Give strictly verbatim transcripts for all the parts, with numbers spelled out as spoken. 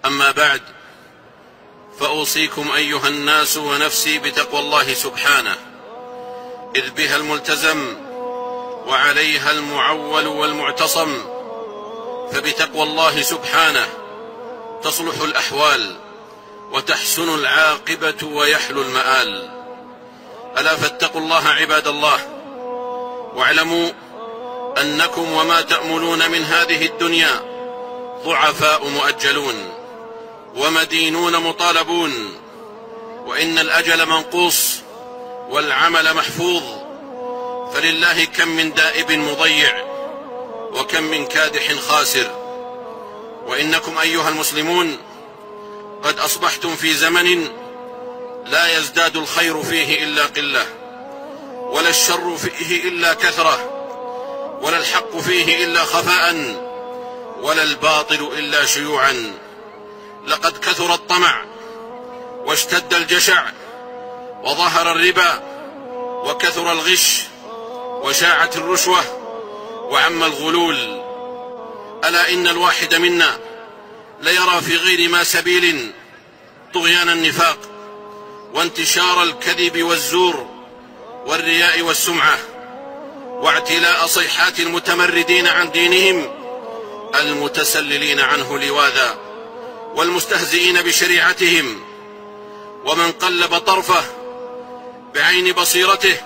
أما بعد، فأوصيكم أيها الناس ونفسي بتقوى الله سبحانه، إذ بها الملتزم وعليها المعول والمعتصم. فبتقوى الله سبحانه تصلح الأحوال وتحسن العاقبة ويحلو المآل. ألا فاتقوا الله عباد الله، واعلموا أنكم وما تأملون من هذه الدنيا ضعفاء مؤجلون ومدينون مطالبون، وإن الأجل منقوص والعمل محفوظ، فلله كم من دائب مضيع وكم من كادح خاسر. وإنكم أيها المسلمون قد أصبحتم في زمن لا يزداد الخير فيه إلا قلة، ولا الشر فيه إلا كثرة، ولا الحق فيه إلا خفاء، ولا الباطل إلا شيوعا. لقد كثر الطمع واشتد الجشع وظهر الربا وكثر الغش وشاعت الرشوة وعم الغلول. ألا إن الواحد منا ليرى في غير ما سبيل طغيان النفاق وانتشار الكذب والزور والرياء والسمعة، واعتلاء صيحات المتمردين عن دينهم المتسللين عنه لواذا والمستهزئين بشريعتهم. ومن قلب طرفه بعين بصيرته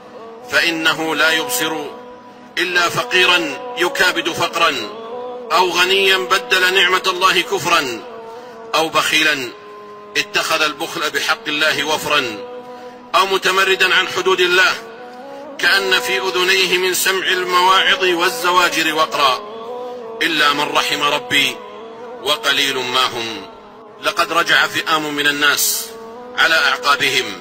فإنه لا يبصر إلا فقيرا يكابد فقرا، أو غنيا بدل نعمة الله كفرا، أو بخيلا اتخذ البخل بحق الله وفرا، أو متمردا عن حدود الله كأن في أذنيه من سمع المواعظ والزواجر وقرا، إلا من رحم ربي وقليل ما هم. لقد رجع فئام من الناس على أعقابهم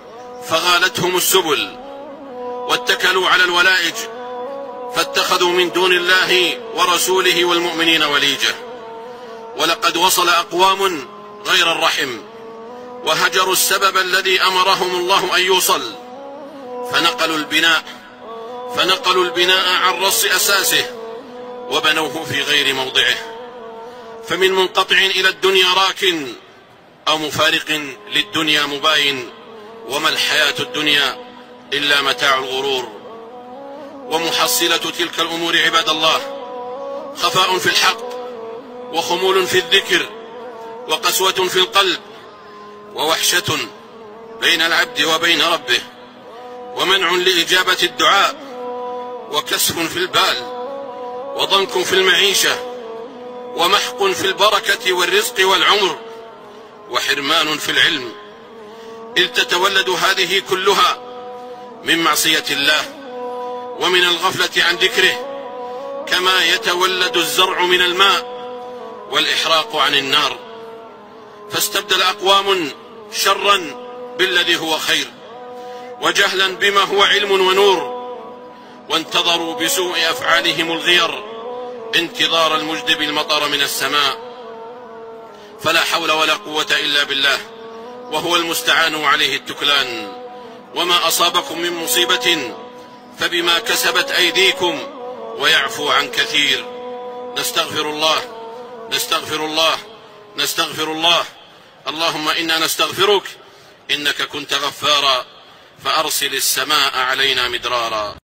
فغالتهم السبل، واتكلوا على الولائج، فاتخذوا من دون الله ورسوله والمؤمنين وليجة. ولقد وصل أقوام غير الرحم وهجروا السبب الذي أمرهم الله أن يوصل، فنقلوا البناء فنقلوا البناء عن رص أساسه وبنوه في غير موضعه. فمن منقطع إلى الدنيا راكن، أو مفارق للدنيا مباين، وما الحياة الدنيا إلا متاع الغرور. ومحصلة تلك الأمور عباد الله خفاء في الحق، وخمول في الذكر، وقسوة في القلب، ووحشة بين العبد وبين ربه، ومنع لإجابة الدعاء، وكسف في البال، وضنك في المعيشة، ومحق في البركة والرزق والعمر، وحرمان في العلم، إذ تتولد هذه كلها من معصية الله ومن الغفلة عن ذكره، كما يتولد الزرع من الماء والإحراق عن النار. فاستبدل أقوام شرا بالذي هو خير، وجهلا بما هو علم ونور، وانتظروا بسوء أفعالهم الغير انتظار المجدب المطر من السماء. فلا حول ولا قوة إلا بالله، وهو المستعان وعليه التكلان. وما أصابكم من مصيبة فبما كسبت أيديكم ويعفو عن كثير. نستغفر الله نستغفر الله نستغفر الله اللهم إنا نستغفرك إنك كنت غفارا، فأرسل السماء علينا مدرارا.